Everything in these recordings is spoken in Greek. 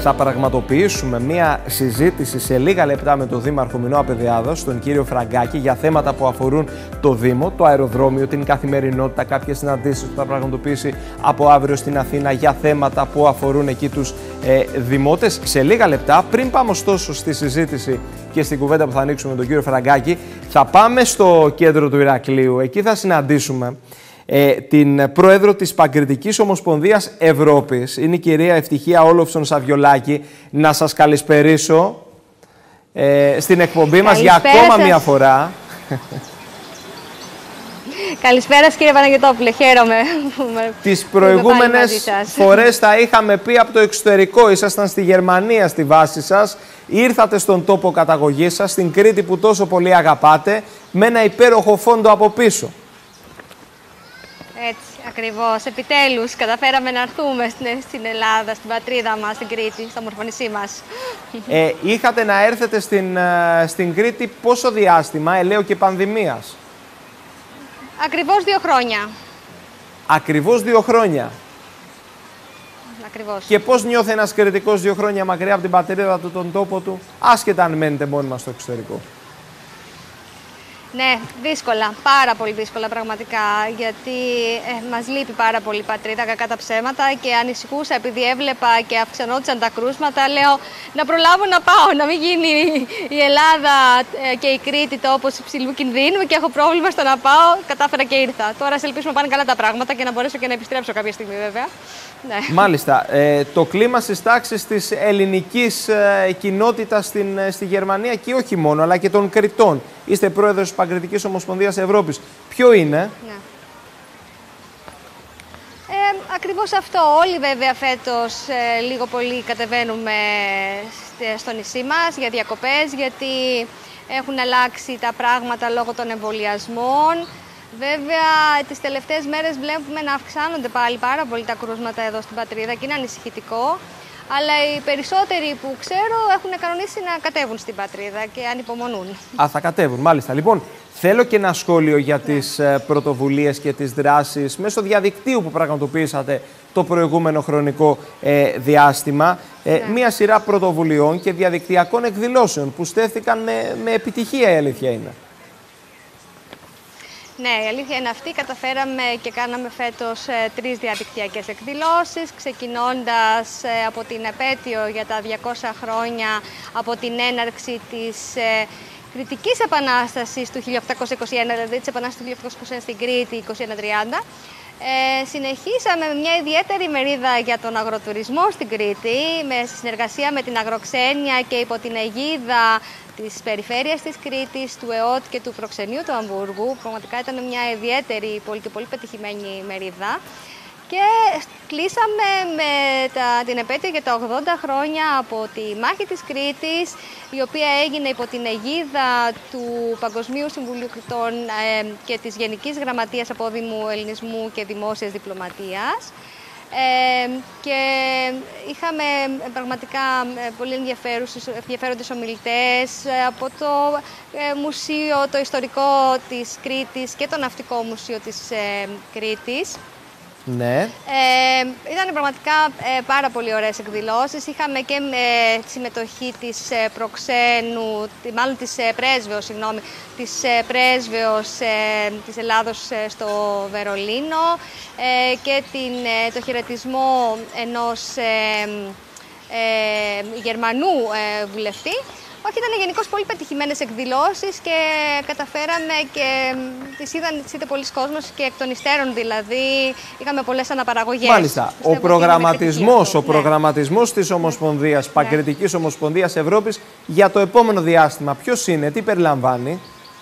θα πραγματοποιήσουμε μία συζήτηση σε λίγα λεπτά με τον Δήμαρχο Μινώα Παιδιάδος, τον κύριο Φραγκάκη, για θέματα που αφορούν το Δήμο, το αεροδρόμιο, την καθημερινότητα, κάποιες συναντήσεις που θα πραγματοποιήσει από αύριο στην Αθήνα για θέματα που αφορούν εκεί τους δημότες. Σε λίγα λεπτά, πριν πάμε ωστόσο στη συζήτηση και στην κουβέντα που θα ανοίξουμε με τον κύριο Φραγκάκη, θα πάμε στο κέντρο του Ηρακλείου. Εκεί θα συναντήσουμε την πρόεδρο της Παγκριτικής Ομοσπονδίας Ευρώπης. Είναι η κυρία Ευτυχία Όλοφσον Σαβιολάκη. Να σας καλησπερίσω στην εκπομπή μας για ακόμα μία φορά. Καλησπέρα σας, κύριε Παναγιωτόπουλε, χαίρομαι. Τις προηγούμενες φορές τα είχαμε πει από το εξωτερικό. Ήσασταν στη Γερμανία στη βάση σας. Ήρθατε στον τόπο καταγωγής σας, στην Κρήτη που τόσο πολύ αγαπάτε, με ένα υπέροχο φόντο από πίσω. Έτσι, ακριβώς. Επιτέλους καταφέραμε να έρθουμε στην Ελλάδα, στην πατρίδα μας, στην Κρήτη, στο μορφωνισί μας. Είχατε να έρθετε στην Κρήτη πόσο διάστημα, ελαίο και πανδημίας? Ακριβώς 2 χρόνια. Ακριβώς 2 χρόνια. Ακριβώς. Και πώς νιώθει ένας Κρητικός 2 χρόνια μακριά από την πατρίδα του, τον τόπο του, άσχετα αν μένετε μόνιμα στο εξωτερικό? Ναι, δύσκολα, πάρα πολύ δύσκολα πραγματικά, γιατί μας λείπει πάρα πολύ η πατρίδα, κακά τα ψέματα, και ανησυχούσα επειδή έβλεπα και αυξανόντουσαν τα κρούσματα. Λέω να προλάβω να πάω, να μην γίνει η Ελλάδα και η Κρήτη τόπος υψηλού κινδύνου και έχω πρόβλημα στο να πάω. Κατάφερα και ήρθα. Τώρα σε ελπίσουμε να πάνε καλά τα πράγματα και να μπορέσω και να επιστρέψω κάποια στιγμή, βέβαια. Ναι. Μάλιστα. Το κλίμα στις τάξεις της ελληνικής κοινότητας στη Γερμανία και όχι μόνο, αλλά και των Κρητών. Είστε πρόεδρος της Παγκριτικής Ομοσπονδίας Ευρώπης. Ποιο είναι? Ναι. Ακριβώς αυτό. Όλοι βέβαια φέτος λίγο πολύ κατεβαίνουμε στο νησί μας για διακοπές, γιατί έχουν αλλάξει τα πράγματα λόγω των εμβολιασμών. Βέβαια, τις τελευταίες μέρες βλέπουμε να αυξάνονται πάλι πάρα πολύ τα κρούσματα εδώ στην πατρίδα και είναι ανησυχητικό. Αλλά οι περισσότεροι που ξέρω έχουν κανονίσει να κατέβουν στην πατρίδα και ανυπομονούν. Θα κατέβουν, μάλιστα. Λοιπόν, θέλω και ένα σχόλιο για τις πρωτοβουλίες και τις δράσεις μέσω διαδικτύου που πραγματοποιήσατε το προηγούμενο χρονικό διάστημα. Μία σειρά πρωτοβουλειών και διαδικτυακών εκδηλώσεων που στέφθηκαν με επιτυχία, η αλήθεια είναι. Ναι, η αλήθεια είναι αυτή. Καταφέραμε και κάναμε φέτος 3 διαδικτυακές εκδηλώσεις, ξεκινώντας από την επέτειο για τα 200 χρόνια από την έναρξη της Κρητικής Επανάστασης του 1821, δηλαδή της Επανάστασης του 1821 στην Κρήτη, 2130. Συνεχίσαμε με μια ιδιαίτερη μερίδα για τον αγροτουρισμό στην Κρήτη, με συνεργασία με την Αγροξένια και υπό την αιγίδα της περιφέρειας της Κρήτης, του ΕΟΤ και του προξενείου του Αμβούργου. Πραγματικά ήταν μια ιδιαίτερη και πολύ πετυχημένη μερίδα. Και κλείσαμε με την επέτειο για τα 80 χρόνια από τη μάχη της Κρήτης, η οποία έγινε υπό την αιγίδα του Παγκοσμίου Συμβουλίου Κρητών και της Γενικής Γραμματείας Απόδημου Ελληνισμού και Δημόσιας Διπλωματίας. Και είχαμε πραγματικά πολύ ενδιαφέροντες ομιλητές από το μουσείο, το ιστορικό της Κρήτης και το ναυτικό μουσείο της Κρήτης. Ναι. Ήταν πραγματικά πάρα πολύ ωραίες εκδηλώσεις. Είχαμε και συμμετοχή της προξένου, μάλλον της πρέσβεως, συγγνώμη, της πρέσβεως της Ελλάδος στο Βερολίνο και το χαιρετισμό ενός Γερμανού βουλευτή. Όχι, ήταν γενικώς πολύ πετυχημένες εκδηλώσεις και καταφέραμε και τις είδε πολλοί κόσμος και εκ των υστέρων, δηλαδή είχαμε πολλές αναπαραγωγές. Μάλιστα. Ο προγραμματισμός της Ομοσπονδίας, Παγκριτικής Ομοσπονδίας Ευρώπης για το επόμενο διάστημα, ποιος είναι, τι περιλαμβάνει?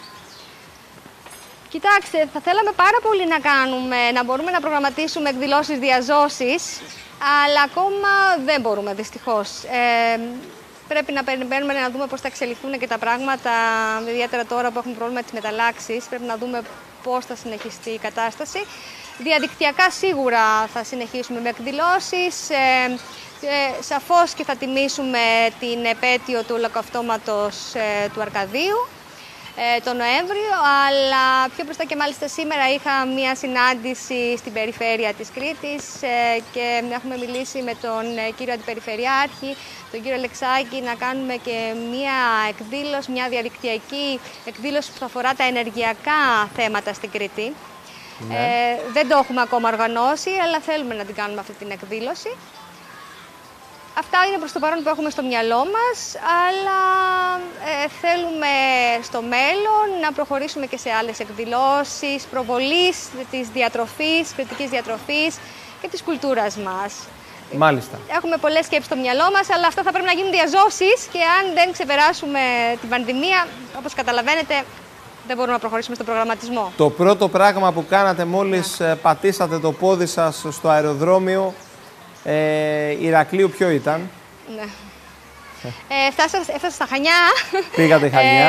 Κοιτάξτε, θα θέλαμε πάρα πολύ να μπορούμε να προγραμματίσουμε εκδηλώσεις διαζώσεις, αλλά ακόμα δεν μπορούμε δυστυχώς. Πρέπει να περιμένουμε να δούμε πώς θα εξελιχθούν και τα πράγματα, ιδιαίτερα τώρα που έχουμε πρόβλημα με τις μεταλλάξεις. Πρέπει να δούμε πώς θα συνεχιστεί η κατάσταση. Διαδικτυακά σίγουρα θα συνεχίσουμε με εκδηλώσεις. Σαφώς και θα τιμήσουμε την επέτειο του ολοκαυτώματος του Αρκαδίου. το Νοέμβριο, αλλά πιο μπροστά και μάλιστα σήμερα είχα μία συνάντηση στην περιφέρεια της Κρήτης και έχουμε μιλήσει με τον κύριο Αντιπεριφερειάρχη, τον κύριο Αλεξάκη, να κάνουμε και μία εκδήλωση, μια διαδικτυακή εκδήλωση που θα αφορά τα ενεργειακά θέματα στην Κρήτη. Ναι. Δεν το έχουμε ακόμα οργανώσει, αλλά θέλουμε να την κάνουμε αυτή την εκδήλωση. Αυτά είναι προς το παρόν που έχουμε στο μυαλό μας, αλλά θέλουμε στο μέλλον να προχωρήσουμε και σε άλλες εκδηλώσεις προβολής της διατροφής, κριτικής διατροφής και της κουλτούρας μας. Μάλιστα. Έχουμε πολλές σκέψεις στο μυαλό μας, αλλά αυτά θα πρέπει να γίνουν διαζώσεις και αν δεν ξεπεράσουμε την πανδημία, όπως καταλαβαίνετε, δεν μπορούμε να προχωρήσουμε στον προγραμματισμό. Το πρώτο πράγμα που κάνατε μόλις πατήσατε το πόδι σας στο αεροδρόμιο Ηρακλείου ποιο ήταν? Ναι. Έφτασα στα Χανιά. Πήγατε Χανιά.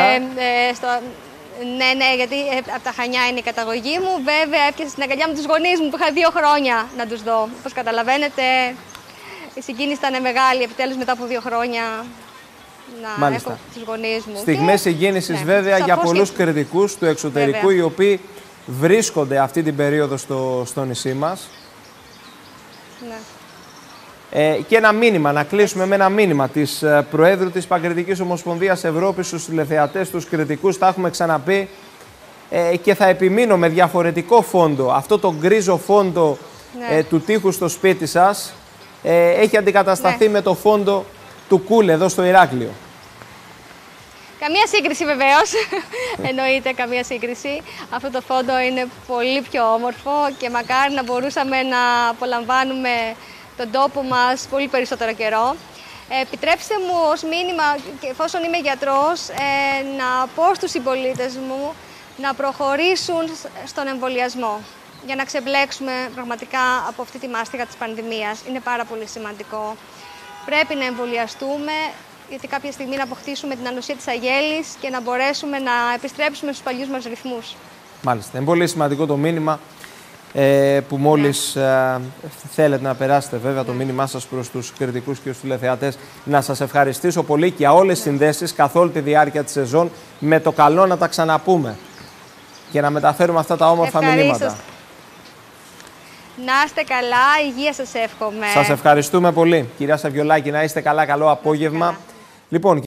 Ναι, γιατί από τα Χανιά είναι η καταγωγή μου. Βέβαια, έπιασα στην αγκαλιά μου τους γονείς μου που είχα 2 χρόνια να τους δω. Όπως καταλαβαίνετε, η συγκίνηση ήταν μεγάλη. Επιτέλους, μετά από 2 χρόνια να έχω τους γονείς μου. Στιγμές συγκίνησης, βέβαια, για πολλούς κριτικούς του εξωτερικού, οι οποίοι βρίσκονται αυτή την περίοδο στο νησί μας. Ναι. Και ένα μήνυμα, να κλείσουμε με ένα μήνυμα της Προέδρου της Παγκριτικής Ομοσπονδίας Ευρώπης στους τηλεθεατές, τους κριτικούς, τα έχουμε ξαναπεί και θα επιμείνω με διαφορετικό φόντο. Αυτό το γκρίζο φόντο του τείχου στο σπίτι σας έχει αντικατασταθεί με το φόντο του Κούλ εδώ στο Ηράκλειο. Καμία σύγκριση βεβαίως, εννοείται καμία σύγκριση. Αυτό το φόντο είναι πολύ πιο όμορφο και μακάρι να μπορούσαμε να απολαμβάνουμε τον τόπο μας πολύ περισσότερο καιρό. Επιτρέψτε μου ως μήνυμα, και εφόσον είμαι γιατρός, να πω στους συμπολίτες μου να προχωρήσουν στον εμβολιασμό για να ξεμπλέξουμε πραγματικά από αυτή τη μάστιγα της πανδημίας. Είναι πάρα πολύ σημαντικό. Πρέπει να εμβολιαστούμε, γιατί κάποια στιγμή να αποκτήσουμε την ανοσία της αγέλης και να μπορέσουμε να επιστρέψουμε στους παλιούς μας ρυθμούς. Μάλιστα. Είναι πολύ σημαντικό το μήνυμα που μόλις θέλετε να περάσετε, βέβαια, το μήνυμά σας προς τους κριτικούς και τους τηλεθεατές. Να σας ευχαριστήσω πολύ και για όλες τις συνδέσεις καθ' όλη τη διάρκεια της σεζόν. Με το καλό να τα ξαναπούμε και να μεταφέρουμε αυτά τα όμορφα μηνύματα. Να είστε καλά, υγεία σας εύχομαι. Σας ευχαριστούμε πολύ. Κυρία Σαβιολάκη, να είστε καλά, καλό απόγευμα. Λοιπόν,